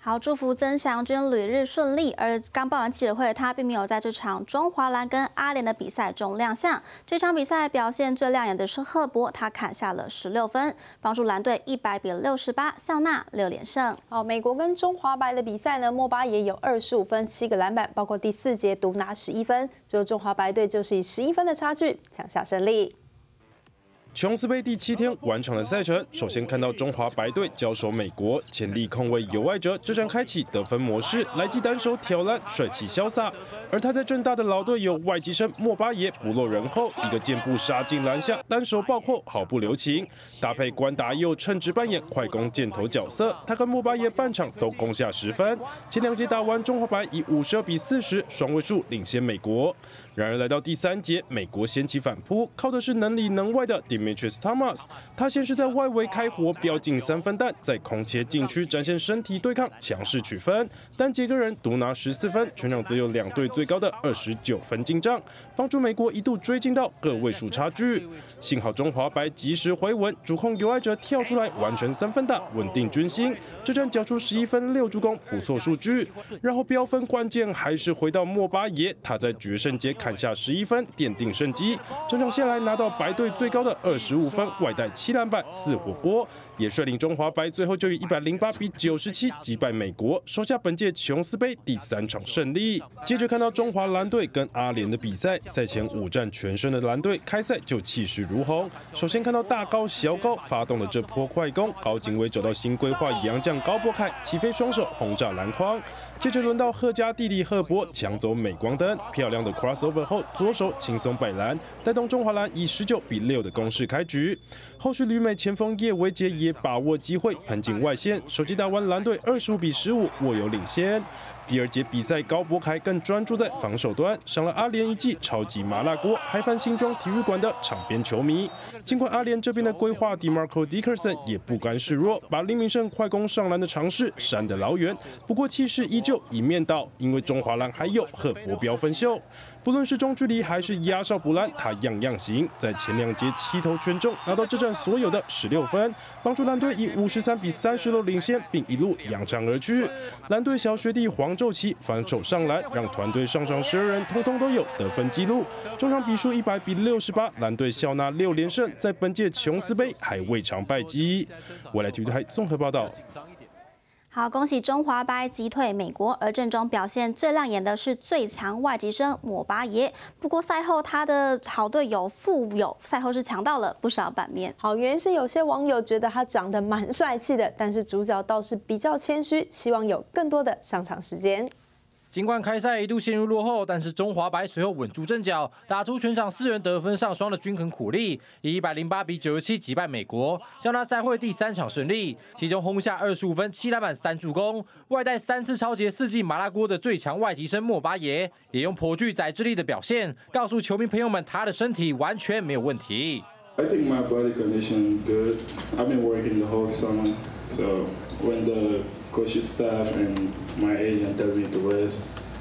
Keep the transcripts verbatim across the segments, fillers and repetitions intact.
好，祝福曾祥军旅日顺利。而刚办完记者会，他并没有在这场中华蓝跟阿联的比赛中亮相。这场比赛表现最亮眼的是赫伯，他砍下了十六分，帮助蓝队一百比六十八笑纳六连胜。 好，美国跟中华白的比赛呢，莫巴也有二十五分、七个篮板，包括第四节独拿十一分。最后中华白队就是以十一分的差距抢下胜利。 琼斯杯第七天完场的赛程，首先看到中华白队交手美国，潜力控卫尤爱哲这战开启得分模式，来记单手挑篮，帅气潇洒。而他在正大的老队友外籍生莫巴耶不落人后，一个箭步杀进篮下，单手暴扣，毫不留情。搭配关达佑称职扮演快攻箭头角色，他跟莫巴耶半场都攻下十分。前两节打完，中华白以五十二比四十双位数领先美国。然而来到第三节，美国掀起反扑，靠的是能里能外的 Demetrius Thomas， 他先是在外围开火飙进三分弹，在空切禁区展现身体对抗，强势取分，但杰个人独拿十四分，全场则有两队最高的二十九分进账，帮助美国一度追进到个位数差距。幸好中华白及时回稳，主控尤爱哲跳出来完成三分打，稳定军心。这战缴出十一分六助攻，不错数据。然后飙分关键还是回到莫巴耶，他在决胜节砍下十一分，奠定胜机。整场下来拿到白队最高的二十五分，外带七篮板四火锅，也率领中华白最后就以一百零八比九十七击败美国，收下本届琼斯杯第三场胜利。接着看到中华蓝队跟阿联的比赛，赛前五战全胜的蓝队开赛就气势如虹。首先看到大高小高发动了这波快攻，高景威找到新规划洋将高波凯起飞双手轰炸篮筐，接着轮到贺家弟弟赫伯抢走镁光灯，漂亮的 crossover 后左手轻松摆篮，带动中华蓝以十九比六的攻势开局。后续旅美前锋叶维杰也把握机会喷进外线，手机打完蓝队二十五比十五握有领先。第二节比赛，高博凯更专注在防守端，上了阿联一记超级麻辣锅，嗨翻新庄体育馆的场边球迷。尽管阿联这边的规划 DeMarco Dickerson 也不甘示弱，把林明胜快攻上篮的尝试闪得老远，不过气势依旧一面倒，因为中华蓝还有赫伯飙分秀。不论是中距离还是压哨补篮，他样样行，在前两节七投全中，拿到这战所有的十六分，帮助蓝队以五十三比三十六领先，并一路扬长而去。蓝队小学弟黄周琦反手上篮，让团队上场十二人通通都有得分记录。中场比数一百比六十八，蓝队笑纳六连胜，在本届琼斯杯还未尝败绩。未来体育台综合报道。 好，恭喜中华白击退美国，而阵中表现最亮眼的是最强外籍生莫巴耶。不过赛后他的好队友富有赛后是抢到了不少版面。 好，原因是有些网友觉得他长得蛮帅气的，但是主角倒是比较谦虚，希望有更多的上场时间。 尽管开赛一度陷入落后，但是中华白随后稳住阵脚，打出全场四人得分上双的均衡苦力，以一百零八比九十七击败美国，将他赛会第三场胜利。其中轰下二十五分、七篮板、三助攻，外带三次超节四记麻辣锅的最强外籍生莫巴耶，也用颇具宰制力的表现，告诉球迷朋友们他的身体完全没有问题。 I think my body condition good. I've been working the whole summer, so when the coaching staff and my agent tell me to rest,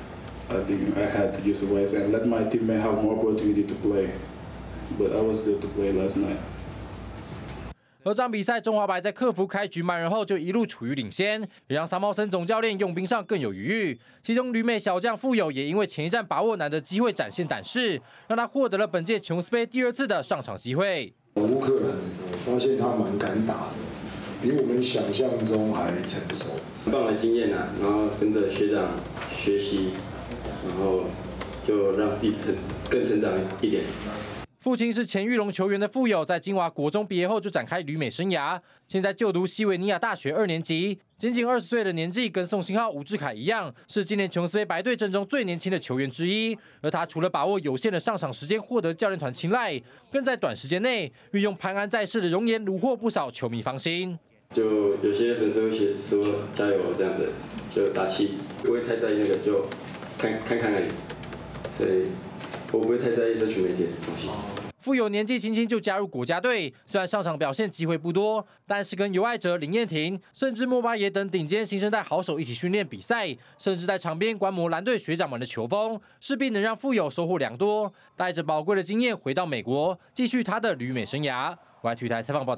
I think I had to use the rest and let my teammate have more opportunity to play. But I was good to play last night. 而这场比赛，中华白在克服开局慢人后，就一路处于领先，也让桑茂森总教练用兵上更有余裕。其中旅美小将富有也因为前一战把握难得机会展现胆识，让他获得了本届琼斯杯第二次的上场机会。 乌克兰的时候，发现他蛮敢打的，比我们想象中还成熟。 很棒的经验啊，然后跟着学长学习，然后就让自己成更成长一点。 父亲是前裕隆球员的富有，在金华国中毕业后就展开旅美生涯，现在就读西维尼亚大学二年级，仅仅二十岁的年纪，跟宋新浩、吴志凯一样，是今年琼斯杯白队阵中最年轻的球员之一。而他除了把握有限的上场时间获得教练团青睐，更在短时间内运用潘安在世的容颜虏获不少球迷芳心。 就有些粉丝会写说加油这样的，就打气，不会太在意那个，就看看看而已。所以我不会太在意社群媒体的东西。 富有年纪轻轻就加入国家队，虽然上场表现机会不多，但是跟尤爱哲、林彦廷，甚至莫巴耶等顶尖新生代好手一起训练比赛，甚至在场边观摩蓝队学长们的球风，势必能让富有收获良多，带着宝贵的经验回到美国，继续他的旅美生涯。我来体育台采访报道。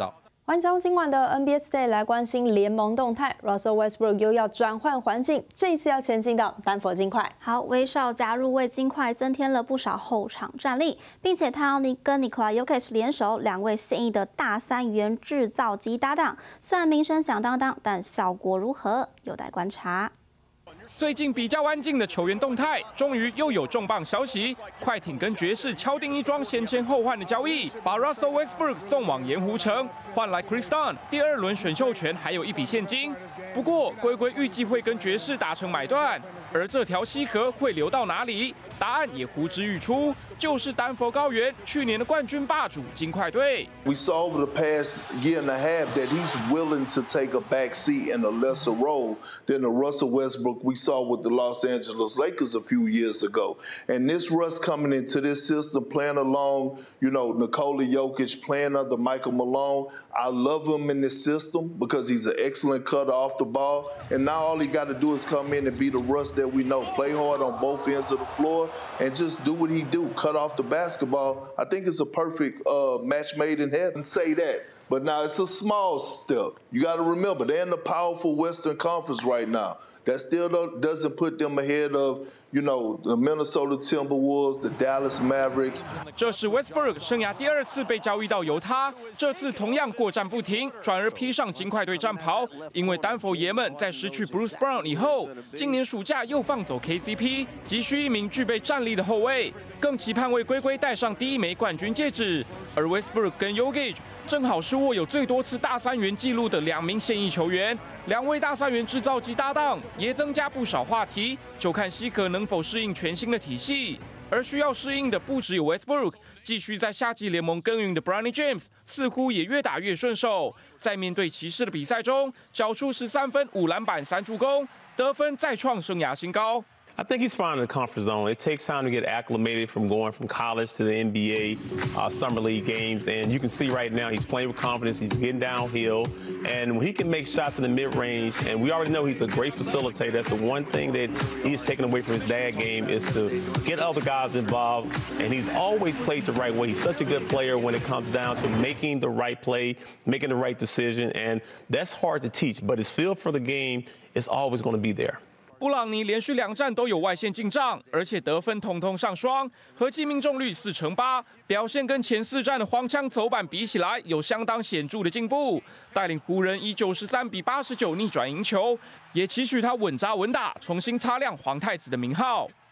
欢迎将今晚的 N B A Today 来关心联盟动态 ，Russell Westbrook 又要转换环境，这一次要前进到丹佛金块。 好，威少加入为金块增添了不少后场战力，并且他要跟 Nikola Jokic 联手，两位现役的大三元制造机搭档，虽然名声响当当，但效果如何有待观察。 最近比较安静的球员动态，终于又有重磅消息。快艇跟爵士敲定一桩先签后换的交易，把 Russell Westbrook 送往盐湖城，换来 Chris Dunn 第二轮选秀权，还有一笔现金。不过，龟龟预计会跟爵士达成买断，而这条西河会流到哪里？答案也呼之欲出，就是丹佛高原去年的冠军霸主金块队。 We saw over the past year and a half that he's willing to take a back seat in a lesser role than the Russell Westbrook we saw with the Los Angeles Lakers a few years ago. And this Russ coming into this system, playing along, you know, Nikola Jokic, playing under Michael Malone. I love him in this system because he's an excellent cutter off the ball. And now all he got to do is come in and be the Russ that we know. Play hard on both ends of the floor and just do what he do, cut off the basketball. I think it's a perfect uh, match made in heaven. Say that. But now it's a small step. You got to remember, they're in the powerful Western Conference right now. That still doesn't put them ahead of, you know, the Minnesota Timberwolves, the Dallas Mavericks. 这是 Westbrook 生涯第二次被交易到犹他，这次同样过战不停，转而披上金块队战袍。因为丹佛爷们在失去 Bruce Brown 以后，今年暑假又放走 K C P， 急需一名具备战力的后卫，更期盼为龟龟戴上第一枚冠军戒指。而 Westbrook 跟 Jokic 正好是握有最多次大三元纪录的两名现役球员，两位大三元制造机搭档也增加不少话题，就看西可能否适应全新的体系。而需要适应的不只有 Westbrook， 继续在夏季联盟耕耘的 Bronny James 似乎也越打越顺手，在面对骑士的比赛中，缴出十三分、五篮板、三助攻，得分再创生涯新高。 I think he's fine in the comfort zone. It takes time to get acclimated from going from college to the N B A, uh, summer league games, and you can see right now he's playing with confidence. He's getting downhill, and when he can make shots in the mid-range, and we already know he's a great facilitator. That's the one thing that he's taken away from his dad game is to get other guys involved, and he's always played the right way. He's such a good player when it comes down to making the right play, making the right decision, and that's hard to teach. But his feel for the game is always going to be there. 布朗尼连续两战都有外线进账，而且得分统统上双，合计命中率四成八，表现跟前四战的黄腔走板比起来有相当显著的进步，带领湖人以九十三比八十九逆转赢球，也期许他稳扎稳打，重新擦亮皇太子的名号。